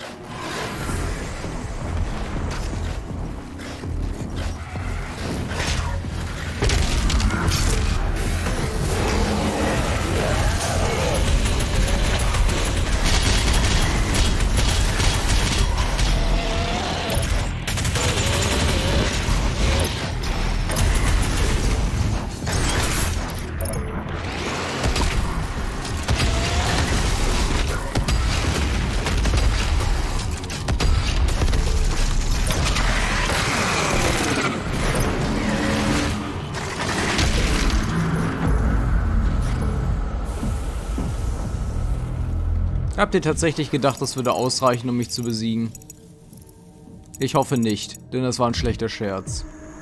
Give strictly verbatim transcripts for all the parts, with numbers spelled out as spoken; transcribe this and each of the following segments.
Habt ihr tatsächlich gedacht, das würde ausreichen, um mich zu besiegen? Ich hoffe nicht, denn das war ein schlechter Scherz.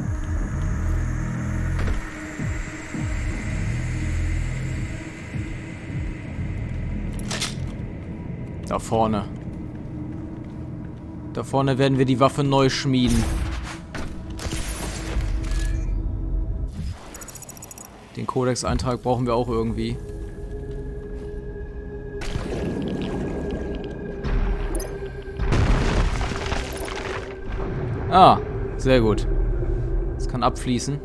Da vorne. Da vorne werden wir die Waffe neu schmieden. Den Kodex-Eintrag brauchen wir auch irgendwie. Ah, sehr gut. Das kann abfließen.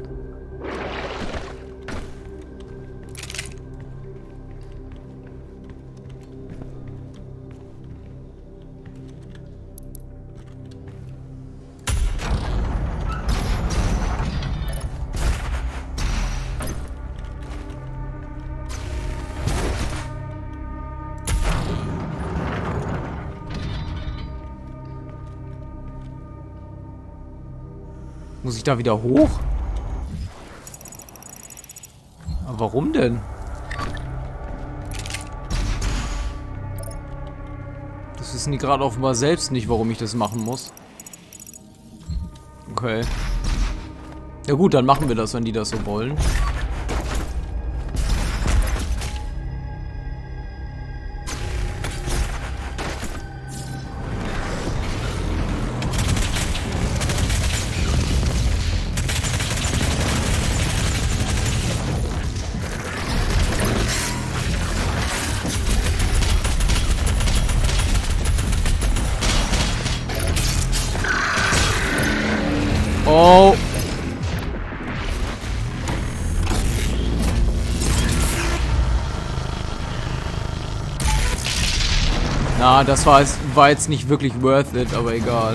Muss ich da wieder hoch? Aber warum denn? Das wissen die gerade offenbar selbst nicht, warum ich das machen muss. Okay. Ja gut, dann machen wir das, wenn die das so wollen. Oh. Na, das war jetzt, war jetzt nicht wirklich worth it, aber egal.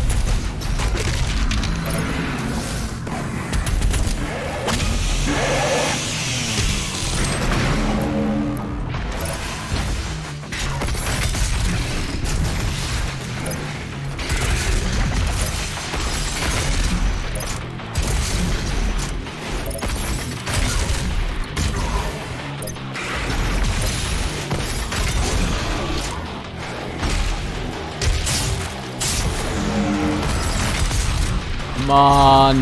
Mann.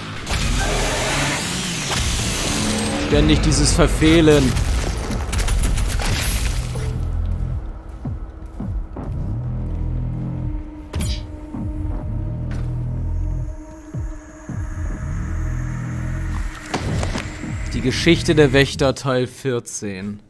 Ständig dieses Verfehlen. Die Geschichte der Wächter Teil vierzehn.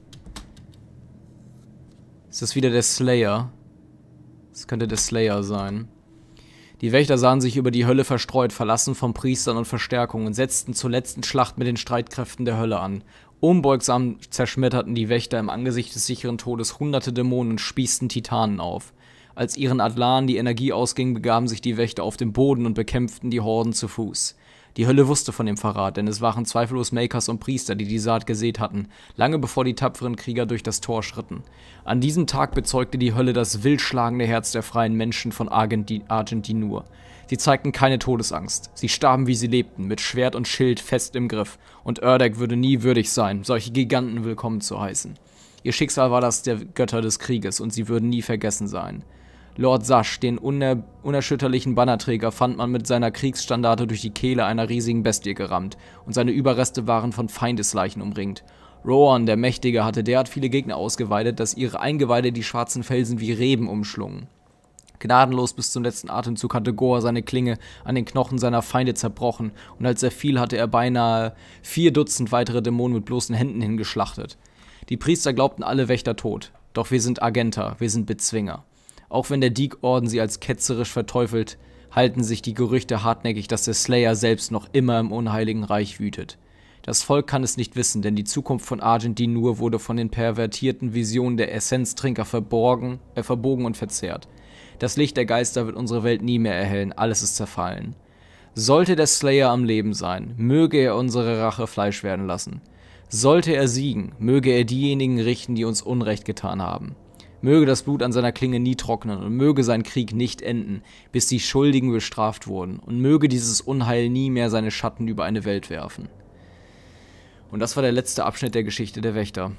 Ist das wieder der Slayer? Das könnte der Slayer sein. Die Wächter sahen sich über die Hölle verstreut, verlassen von Priestern und Verstärkungen und setzten zur letzten Schlacht mit den Streitkräften der Hölle an. Unbeugsam zerschmetterten die Wächter im Angesicht des sicheren Todes hunderte Dämonen und spießten Titanen auf. Als ihren Adlaren die Energie ausging, begaben sich die Wächter auf den Boden und bekämpften die Horden zu Fuß. Die Hölle wusste von dem Verrat, denn es waren zweifellos Makers und Priester, die die Saat gesät hatten, lange bevor die tapferen Krieger durch das Tor schritten. An diesem Tag bezeugte die Hölle das wild schlagende Herz der freien Menschen von Argentinur. Sie zeigten keine Todesangst. Sie starben, wie sie lebten, mit Schwert und Schild fest im Griff. Und Erdek würde nie würdig sein, solche Giganten willkommen zu heißen. Ihr Schicksal war das der Götter des Krieges, und sie würden nie vergessen sein. Lord Sash, den uner unerschütterlichen Bannerträger, fand man mit seiner Kriegsstandarte durch die Kehle einer riesigen Bestie gerammt, und seine Überreste waren von Feindesleichen umringt. Rohan, der Mächtige, hatte derart viele Gegner ausgeweidet, dass ihre Eingeweide die schwarzen Felsen wie Reben umschlungen. Gnadenlos bis zum letzten Atemzug hatte Goa seine Klinge an den Knochen seiner Feinde zerbrochen, und als er fiel, hatte er beinahe vier Dutzend weitere Dämonen mit bloßen Händen hingeschlachtet. Die Priester glaubten alle Wächter tot, doch wir sind Agenter, wir sind Bezwinger. Auch wenn der Deek-Orden sie als ketzerisch verteufelt, halten sich die Gerüchte hartnäckig, dass der Slayer selbst noch immer im Unheiligen Reich wütet. Das Volk kann es nicht wissen, denn die Zukunft von Argent Dinur wurde von den pervertierten Visionen der Essenztrinker verborgen, äh, verbogen und verzerrt. Das Licht der Geister wird unsere Welt nie mehr erhellen, alles ist zerfallen. Sollte der Slayer am Leben sein, möge er unsere Rache Fleisch werden lassen. Sollte er siegen, möge er diejenigen richten, die uns Unrecht getan haben. Möge das Blut an seiner Klinge nie trocknen und möge sein Krieg nicht enden, bis die Schuldigen bestraft wurden, und möge dieses Unheil nie mehr seine Schatten über eine Welt werfen. Und das war der letzte Abschnitt der Geschichte der Wächter.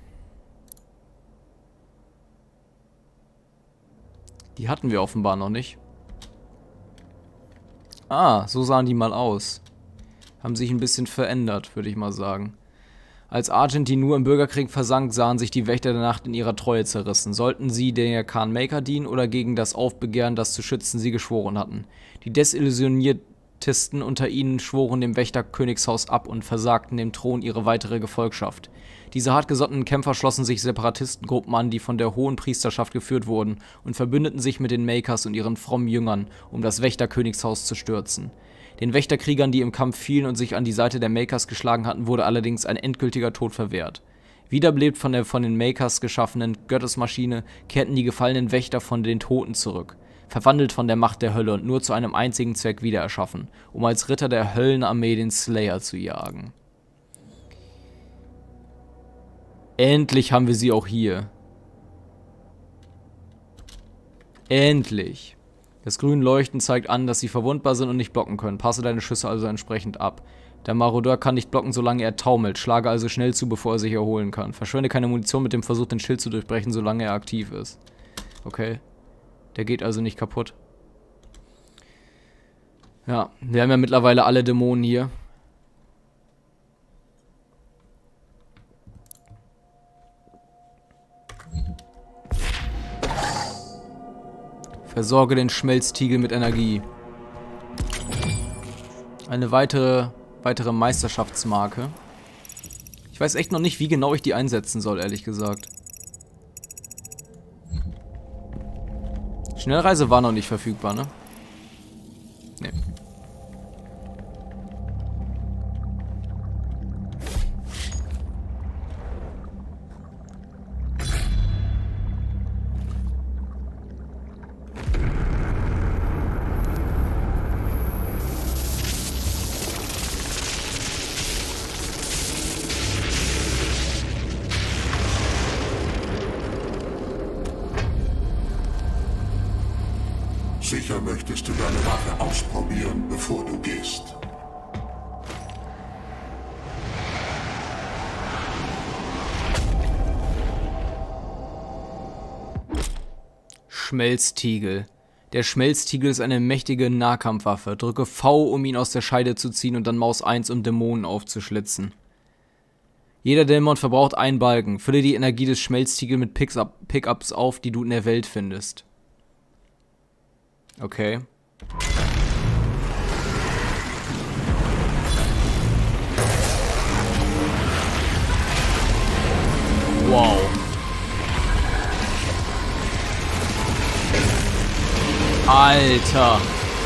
Die hatten wir offenbar noch nicht. Ah, so sahen die mal aus. Haben sich ein bisschen verändert, würde ich mal sagen. Als Argent Dinur im Bürgerkrieg versank, sahen sich die Wächter der Nacht in ihrer Treue zerrissen. Sollten sie der Khan Maker dienen oder gegen das Aufbegehren, das zu schützen sie geschworen hatten. Die Desillusioniertesten unter ihnen schworen dem Wächterkönigshaus ab und versagten dem Thron ihre weitere Gefolgschaft. Diese hartgesottenen Kämpfer schlossen sich Separatistengruppen an, die von der hohen Priesterschaft geführt wurden, und verbündeten sich mit den Makers und ihren frommen Jüngern, um das Wächterkönigshaus zu stürzen. Den Wächterkriegern, die im Kampf fielen und sich an die Seite der Makers geschlagen hatten, wurde allerdings ein endgültiger Tod verwehrt. Wiederbelebt von der von den Makers geschaffenen Gottesmaschine, kehrten die gefallenen Wächter von den Toten zurück, verwandelt von der Macht der Hölle und nur zu einem einzigen Zweck wieder erschaffen, um als Ritter der Höllenarmee den Slayer zu jagen. Endlich haben wir sie auch hier. Endlich. Das grüne Leuchten zeigt an, dass sie verwundbar sind und nicht blocken können. Passe deine Schüsse also entsprechend ab. Der Marodeur kann nicht blocken, solange er taumelt. Schlage also schnell zu, bevor er sich erholen kann. Verschwende keine Munition mit dem Versuch, den Schild zu durchbrechen, solange er aktiv ist. Okay. Der geht also nicht kaputt. Ja, wir haben ja mittlerweile alle Dämonen hier. Versorge den Schmelztiegel mit Energie. Eine weitere, weitere Meisterschaftsmarke. Ich weiß echt noch nicht, wie genau ich die einsetzen soll, ehrlich gesagt. Schnellreise war noch nicht verfügbar, ne? Nee. Sicher möchtest du deine Waffe ausprobieren, bevor du gehst. Schmelztiegel. Der Schmelztiegel ist eine mächtige Nahkampfwaffe. Drücke V, um ihn aus der Scheide zu ziehen, und dann Maus eins, um Dämonen aufzuschlitzen. Jeder Dämon verbraucht einen Balken. Fülle die Energie des Schmelztiegels mit Pickups auf, die du in der Welt findest. Okay. Wow. Alter.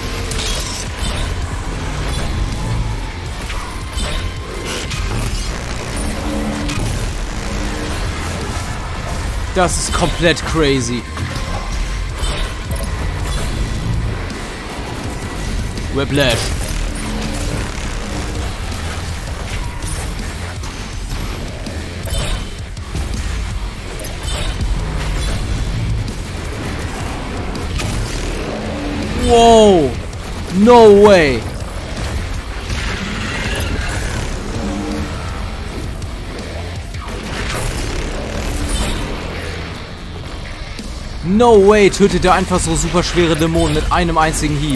Das ist komplett crazy. Whiplash. Whoa! No way! No way! Tötet er einfach so super schwere Dämonen mit einem einzigen Hieb.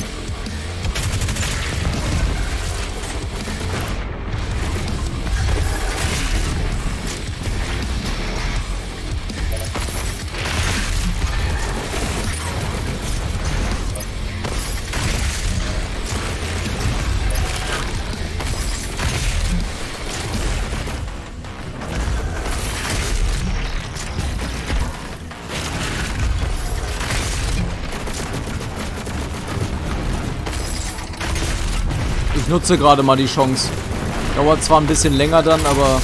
Ich nutze gerade mal die Chance. Dauert zwar ein bisschen länger dann, aber...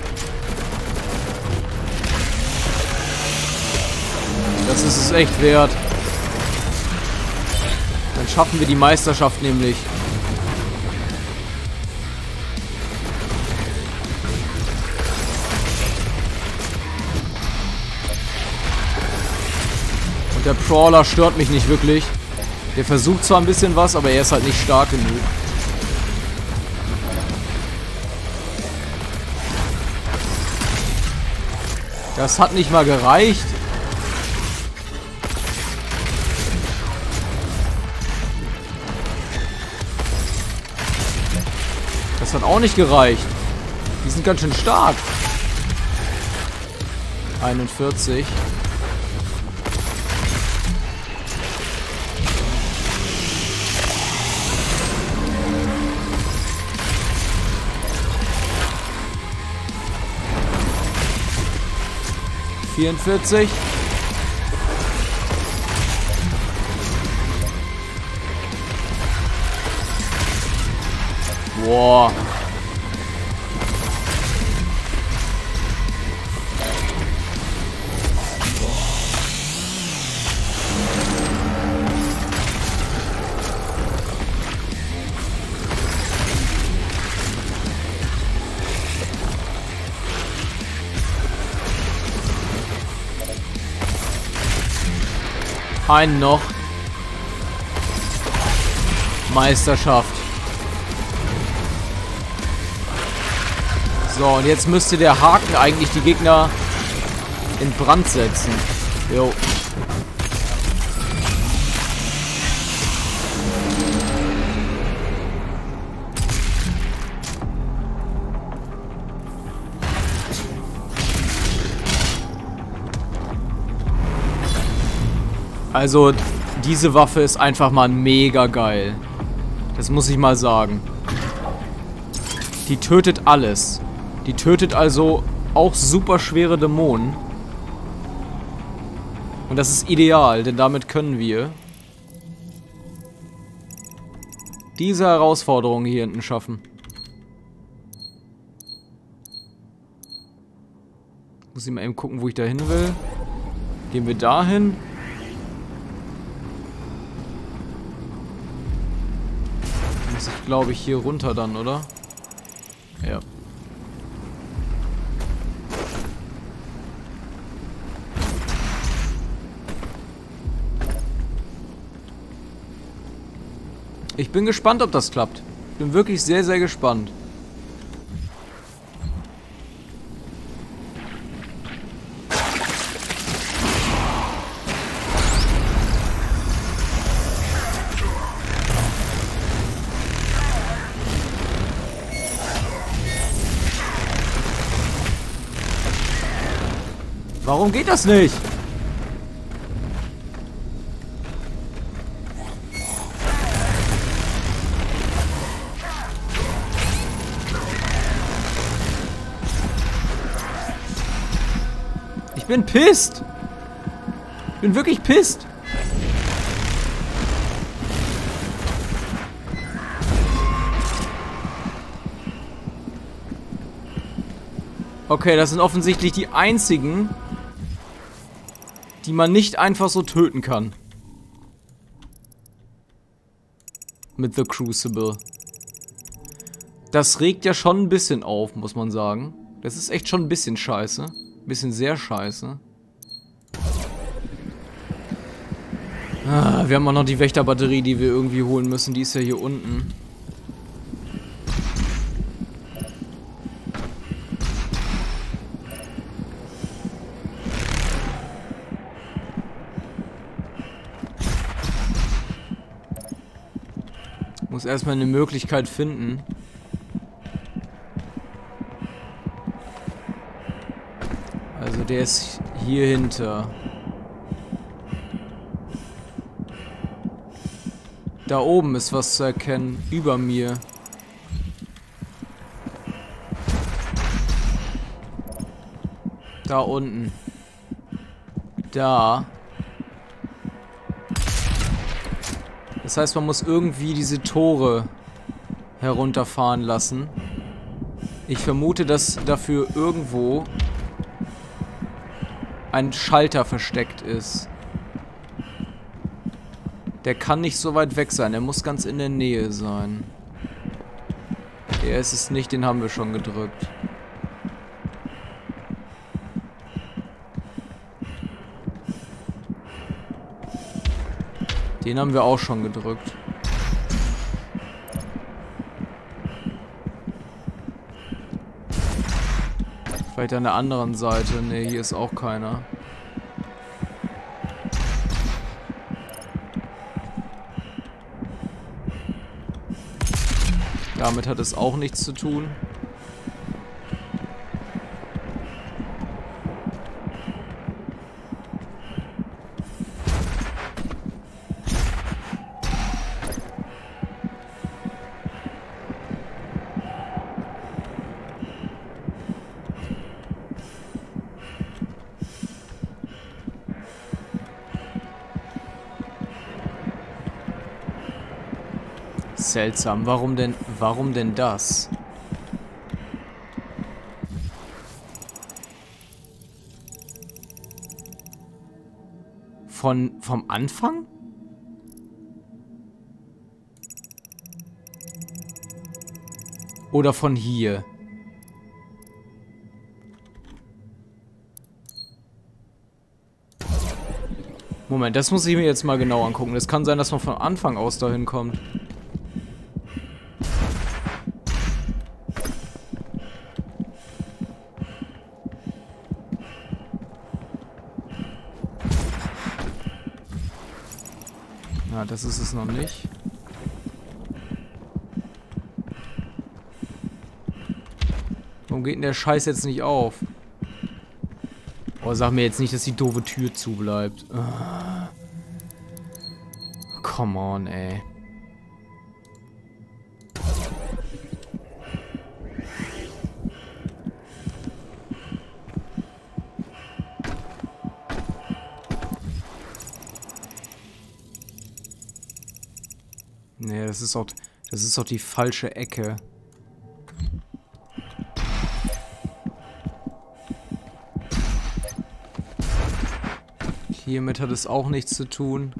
das ist es echt wert. Dann schaffen wir die Meisterschaft nämlich. Und der Brawler stört mich nicht wirklich. Der versucht zwar ein bisschen was, aber er ist halt nicht stark genug. Das hat nicht mal gereicht. Das hat auch nicht gereicht. Die sind ganz schön stark. einundvierzig. vierundvierzig. Boah. Einen noch. Meisterschaft. So, und jetzt müsste der Haken eigentlich die Gegner in Brand setzen. Jo. Also, diese Waffe ist einfach mal mega geil. Das muss ich mal sagen. Die tötet alles. Die tötet also auch super schwere Dämonen. Und das ist ideal, denn damit können wir diese Herausforderung hier hinten schaffen. Muss ich mal eben gucken, wo ich da hin will. Gehen wir dahin. Muss ich, glaube ich, hier runter dann, oder? Ja. Ich bin gespannt, ob das klappt. Ich bin wirklich sehr, sehr gespannt. Warum geht das nicht? Ich bin pisst. Ich bin wirklich pisst. Okay, das sind offensichtlich die einzigen, die man nicht einfach so töten kann. Mit The Crucible. Das regt ja schon ein bisschen auf, muss man sagen. Das ist echt schon ein bisschen scheiße. Ein bisschen sehr scheiße. Ah, wir haben auch noch die Wächterbatterie, die wir irgendwie holen müssen. Die ist ja hier unten. Muss erstmal eine Möglichkeit finden. Also der ist hier hinter. Da oben ist was zu erkennen. Über mir. Da unten. Da. Das heißt, man muss irgendwie diese Tore herunterfahren lassen. Ich vermute, dass dafür irgendwo ein Schalter versteckt ist. Der kann nicht so weit weg sein. Er muss ganz in der Nähe sein. Der ist es nicht, den haben wir schon gedrückt. Den haben wir auch schon gedrückt. Vielleicht an der anderen Seite. Ne, hier ist auch keiner. Damit hat es auch nichts zu tun. Seltsam. Warum denn, warum denn das? Von, vom Anfang? Oder von hier? Moment, das muss ich mir jetzt mal genau angucken. Es kann sein, dass man von Anfang aus dahin kommt. Na, das ist es noch nicht. Warum geht denn der Scheiß jetzt nicht auf? Oh, sag mir jetzt nicht, dass die doofe Tür zu bleibt. Ah. Come on, ey. Nee, das ist doch, das ist doch die falsche Ecke. Hiermit hat es auch nichts zu tun.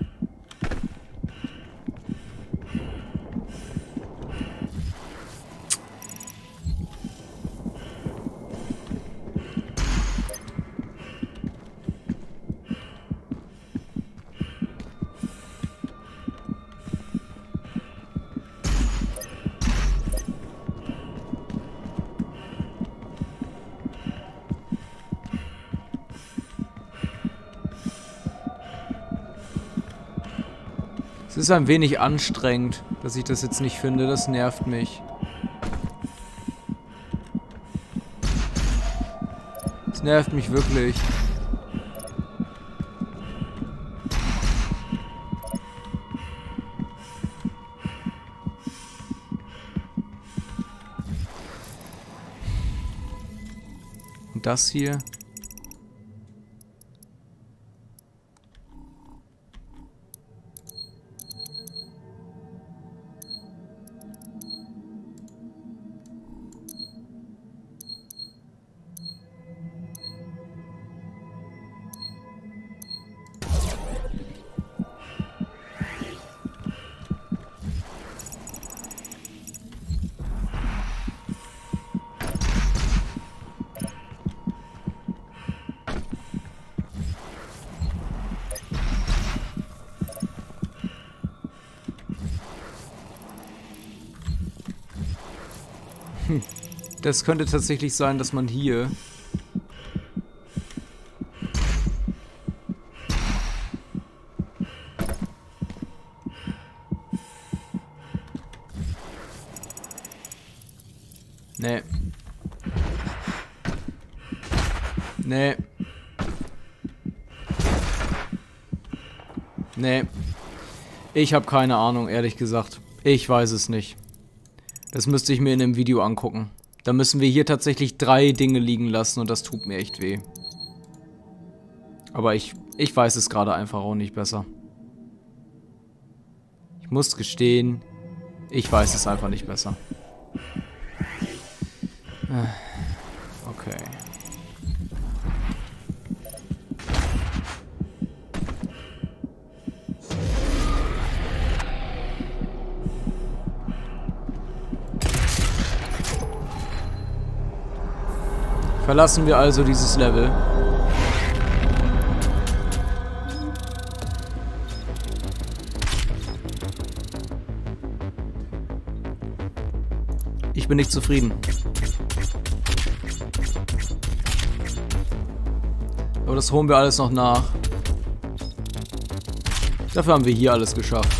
Es ist ein wenig anstrengend, dass ich das jetzt nicht finde. Das nervt mich. Das nervt mich wirklich. Und das hier? Hm. Das könnte tatsächlich sein, dass man hier... Nee. Nee. Nee. Ich habe keine Ahnung, ehrlich gesagt. Ich weiß es nicht. Das müsste ich mir in einem Video angucken. Da müssen wir hier tatsächlich drei Dinge liegen lassen und das tut mir echt weh. Aber ich, ich weiß es gerade einfach auch nicht besser. Ich muss gestehen, Ich weiß es einfach nicht besser. Okay. Verlassen wir also dieses Level. Ich bin nicht zufrieden. Aber das holen wir alles noch nach. Dafür haben wir hier alles geschafft.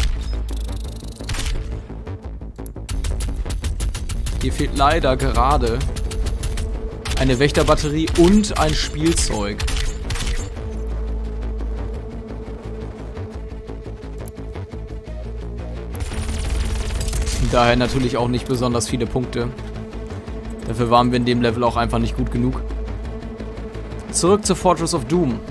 Hier fehlt leider gerade eine Wächterbatterie und ein Spielzeug. Daher natürlich auch nicht besonders viele Punkte. Dafür waren wir in dem Level auch einfach nicht gut genug. Zurück zur Fortress of Doom.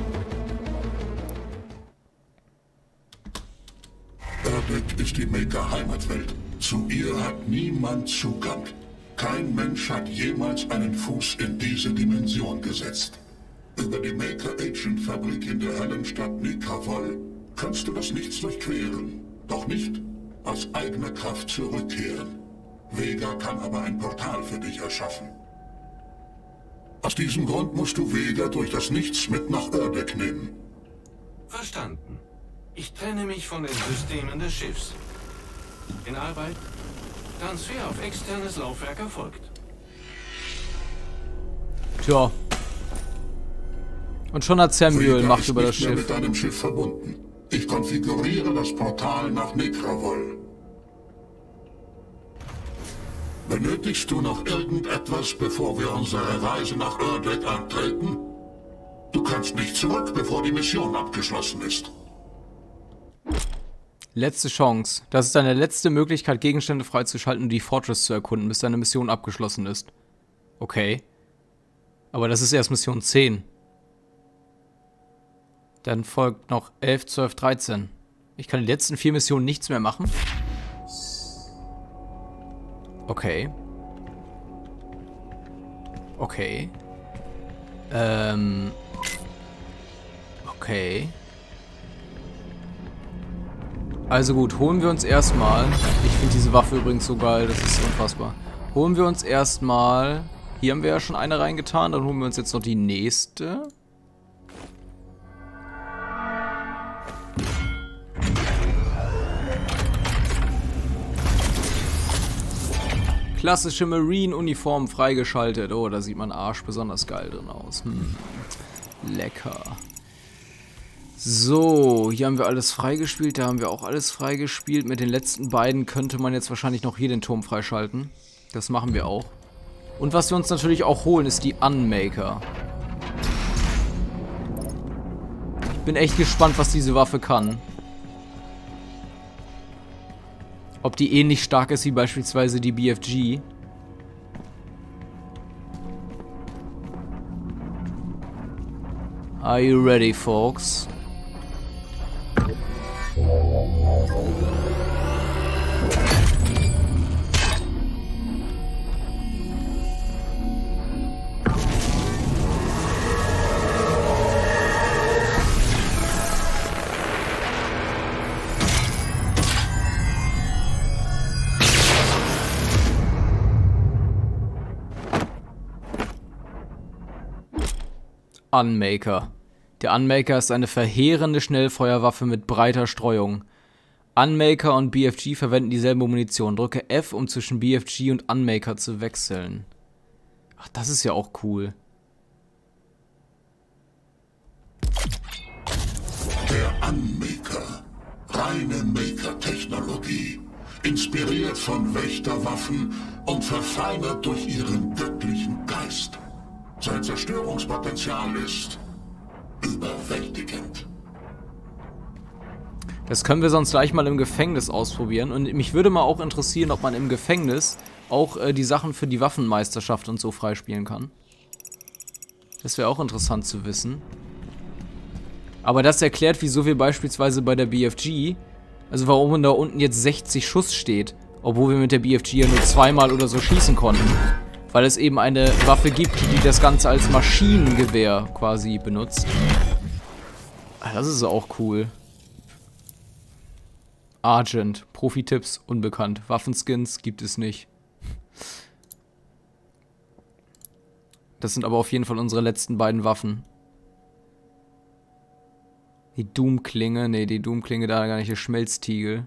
Erdek ist die Maker-Heimatwelt. Zu ihr hat niemand Zugang. Kein Mensch hat jemals einen Fuß in diese Dimension gesetzt. Über die Maker-Agent-Fabrik in der Höllenstadt Nekravol kannst du das Nichts durchqueren. Doch nicht aus eigener Kraft zurückkehren. Vega kann aber ein Portal für dich erschaffen. Aus diesem Grund musst du Vega durch das Nichts mit nach Erdek nehmen. Verstanden. Ich trenne mich von den Systemen des Schiffs. In Arbeit? Transfer auf externes Laufwerk erfolgt. Tja. Und schon hat Samuel Vega Macht ist über das nicht mehr Schiff. mit deinem Schiff verbunden. Ich konfiguriere das Portal nach Nekravol. Benötigst du noch irgendetwas, bevor wir unsere Reise nach Erdek antreten? Du kannst nicht zurück, bevor die Mission abgeschlossen ist. Letzte Chance. Das ist deine letzte Möglichkeit, Gegenstände freizuschalten und die Fortress zu erkunden, bis deine Mission abgeschlossen ist. Okay. Aber das ist erst Mission zehn. Dann folgt noch elf, zwölf, dreizehn. Ich kann die letzten vier Missionen nichts mehr machen. Okay. Okay. Ähm. Okay. Also gut, holen wir uns erstmal. Ich finde diese Waffe übrigens so geil, das ist unfassbar. Holen wir uns erstmal. Hier haben wir ja schon eine reingetan, dann holen wir uns jetzt noch die nächste. Klassische Marine-Uniform freigeschaltet. Oh, da sieht mein Arsch besonders geil drin aus. Hm. Lecker. So, hier haben wir alles freigespielt. Da haben wir auch alles freigespielt. Mit den letzten beiden könnte man jetzt wahrscheinlich noch hier den Turm freischalten. Das machen wir auch. Und was wir uns natürlich auch holen, ist die Unmaker. Ich bin echt gespannt, was diese Waffe kann. Ob die ähnlich stark ist wie beispielsweise die B F G. Are you ready, folks? Unmaker. Der Unmaker ist eine verheerende Schnellfeuerwaffe mit breiter Streuung. Unmaker und B F G verwenden dieselbe Munition. Drücke F, um zwischen B F G und Unmaker zu wechseln. Ach, das ist ja auch cool. Der Unmaker. Reine Maker-Technologie. Inspiriert von Wächterwaffen und verfeinert durch ihren göttlichen Geist. Sein Zerstörungspotenzial ist überwältigend. Das können wir sonst gleich mal im Gefängnis ausprobieren. Und mich würde mal auch interessieren, ob man im Gefängnis auch äh, die Sachen für die Waffenmeisterschaft und so freispielen kann. Das wäre auch interessant zu wissen. Aber das erklärt, wieso wir beispielsweise bei der B F G, also warum da unten jetzt sechzig Schuss steht. Obwohl wir mit der B F G ja nur zweimal oder so schießen konnten. Weil es eben eine Waffe gibt, die das Ganze als Maschinengewehr quasi benutzt. Das ist auch cool. Argent. Profi-Tipps, unbekannt. Waffenskins gibt es nicht. Das sind aber auf jeden Fall unsere letzten beiden Waffen. Die Doom-Klinge. Ne, die Doom-Klinge da gar nicht. Der Schmelztiegel.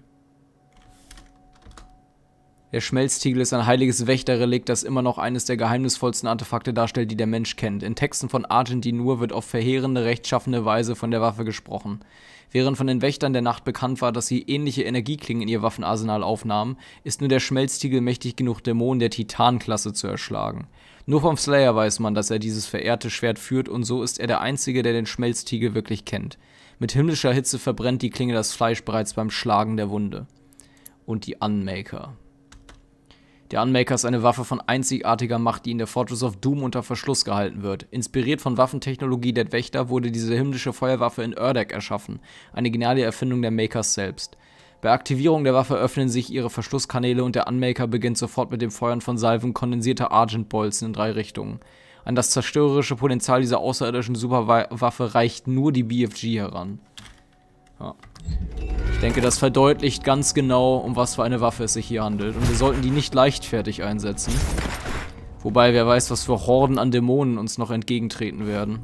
Der Schmelztiegel ist ein heiliges Wächterrelikt, das immer noch eines der geheimnisvollsten Artefakte darstellt, die der Mensch kennt. In Texten von Argent Dinur wird auf verheerende, rechtschaffene Weise von der Waffe gesprochen. Während von den Wächtern der Nacht bekannt war, dass sie ähnliche Energieklingen in ihr Waffenarsenal aufnahmen, ist nur der Schmelztiegel mächtig genug, Dämonen der Titan-Klasse zu erschlagen. Nur vom Slayer weiß man, dass er dieses verehrte Schwert führt, und so ist er der Einzige, der den Schmelztiegel wirklich kennt. Mit himmlischer Hitze verbrennt die Klinge das Fleisch bereits beim Schlagen der Wunde. Und die Unmaker. Der Unmaker ist eine Waffe von einzigartiger Macht, die in der Fortress of Doom unter Verschluss gehalten wird. Inspiriert von Waffentechnologie der Wächter wurde diese himmlische Feuerwaffe in Erdek erschaffen, eine geniale Erfindung der Makers selbst. Bei Aktivierung der Waffe öffnen sich ihre Verschlusskanäle und der Unmaker beginnt sofort mit dem Feuern von Salven kondensierter Argent-Bolzen in drei Richtungen. An das zerstörerische Potenzial dieser außerirdischen Superwaffe reicht nur die B F G heran. Ja. Ich denke, das verdeutlicht ganz genau, um was für eine Waffe es sich hier handelt. Und wir sollten die nicht leichtfertig einsetzen. Wobei, wer weiß, was für Horden an Dämonen uns noch entgegentreten werden.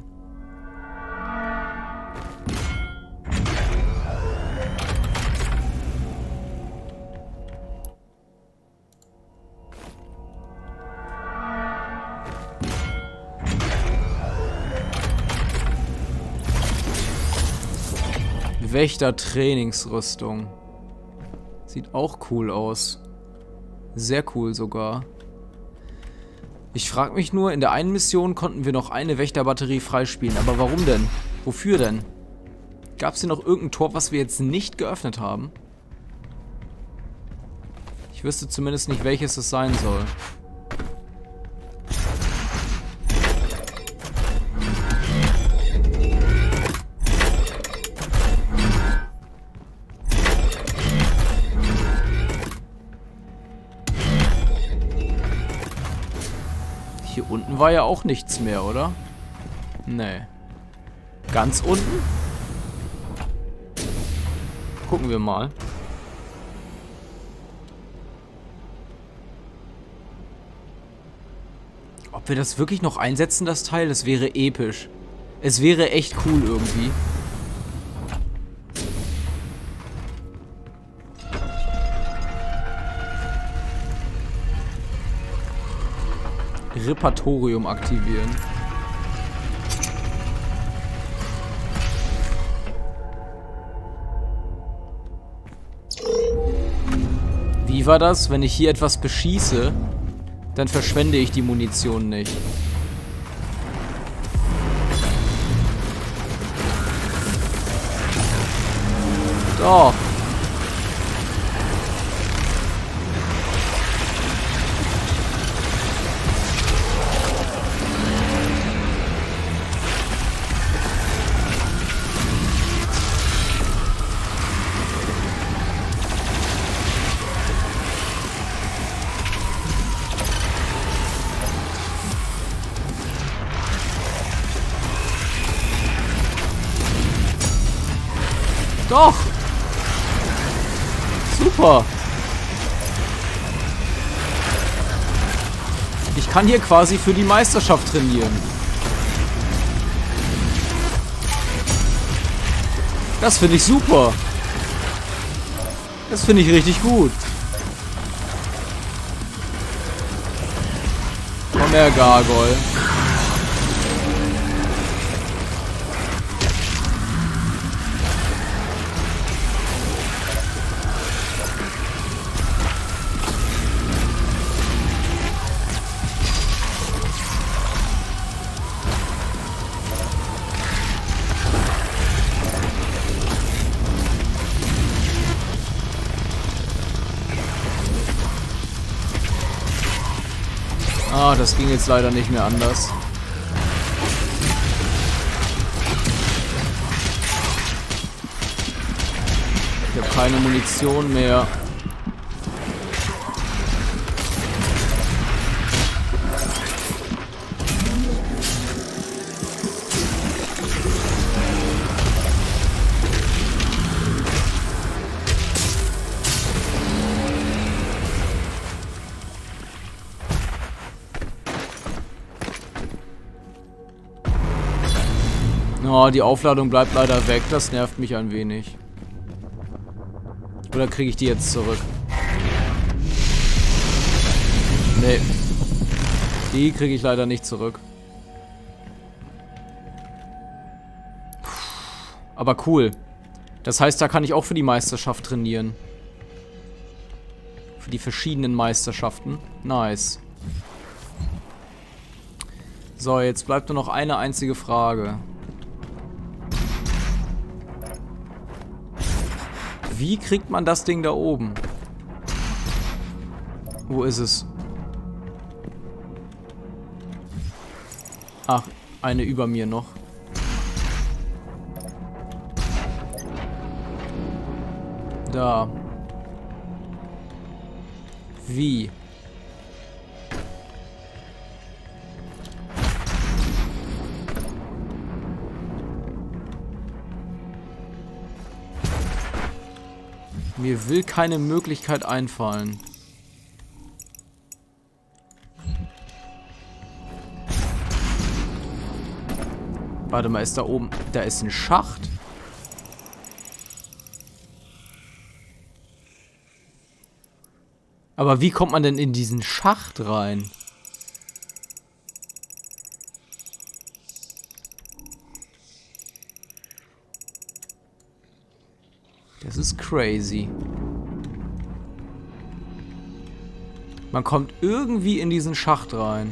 Wächter-Trainingsrüstung. Sieht auch cool aus. Sehr cool sogar. Ich frage mich nur, in der einen Mission konnten wir noch eine Wächterbatterie freispielen. Aber warum denn? Wofür denn? Gab es hier noch irgendein Tor, was wir jetzt nicht geöffnet haben? Ich wüsste zumindest nicht, welches es sein soll. Hier unten war ja auch nichts mehr, oder? Nee. Ganz unten? Gucken wir mal. Ob wir das wirklich noch einsetzen, das Teil? Das wäre episch. Es wäre echt cool irgendwie. Repertorium aktivieren. Wie war das? Wenn ich hier etwas beschieße, dann verschwende ich die Munition nicht. Doch. Doch! Super! Ich kann hier quasi für die Meisterschaft trainieren. Das finde ich super. Das finde ich richtig gut. Komm her, Gargoyle. Ah, das ging jetzt leider nicht mehr anders. Ich habe keine Munition mehr. Oh, die Aufladung bleibt leider weg. Das nervt mich ein wenig. Oder kriege ich die jetzt zurück? Nee. Die kriege ich leider nicht zurück. Aber cool. Das heißt, da kann ich auch für die Meisterschaft trainieren. Für die verschiedenen Meisterschaften. Nice. So, jetzt bleibt nur noch eine einzige Frage. Wie kriegt man das Ding da oben? Wo ist es? Ach, eine über mir noch. Da. Wie? Mir will keine Möglichkeit einfallen. Warte mal, ist da oben... Da ist ein Schacht. Aber wie kommt man denn in diesen Schacht rein? Das ist crazy. Man kommt irgendwie in diesen Schacht rein.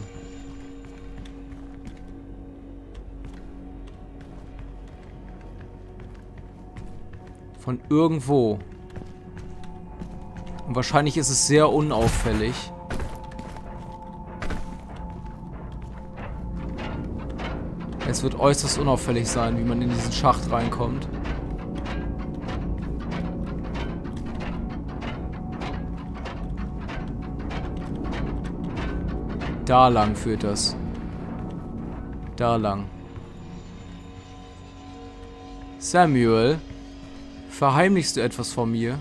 Von irgendwo. Und wahrscheinlich ist es sehr unauffällig. Es wird äußerst unauffällig sein, wie man in diesen Schacht reinkommt. Da lang führt das. Da lang. Samuel, verheimlichst du etwas vor mir?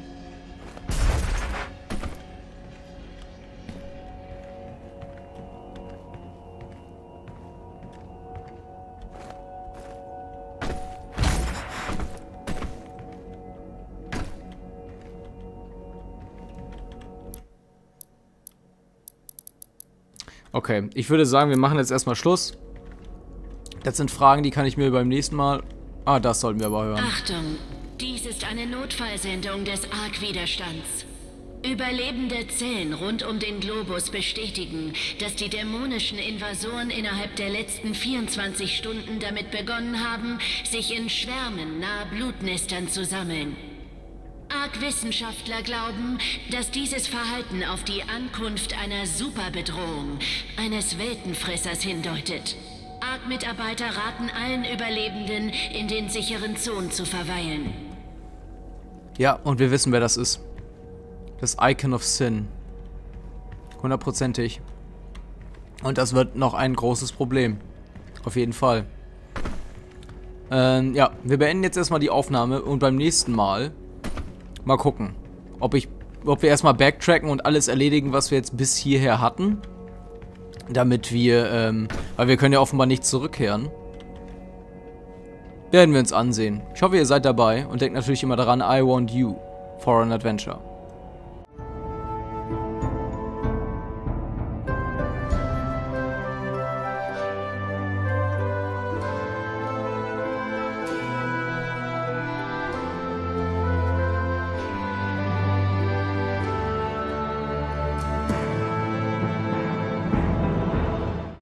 Okay, ich würde sagen, wir machen jetzt erstmal Schluss. Das sind Fragen, die kann ich mir beim nächsten Mal... Ah, das sollten wir aber hören. Achtung, dies ist eine Notfallsendung des Ark-Widerstands. Überlebende Zellen rund um den Globus bestätigen, dass die dämonischen Invasoren innerhalb der letzten vierundzwanzig Stunden damit begonnen haben, sich in Schwärmen nahe Blutnestern zu sammeln. Ark-Wissenschaftler glauben, dass dieses Verhalten auf die Ankunft einer Superbedrohung, eines Weltenfressers hindeutet. Ark-Mitarbeiter raten allen Überlebenden, in den sicheren Zonen zu verweilen. Ja, und wir wissen, wer das ist. Das Icon of Sin. Hundertprozentig. Und das wird noch ein großes Problem. Auf jeden Fall. Ähm, ja, wir beenden jetzt erstmal die Aufnahme und beim nächsten Mal mal gucken, ob ich, ob wir erstmal backtracken und alles erledigen, was wir jetzt bis hierher hatten. Damit wir, ähm, weil wir können ja offenbar nicht zurückkehren. Werden wir uns ansehen. Ich hoffe, ihr seid dabei und denkt natürlich immer daran, I want you for an adventure.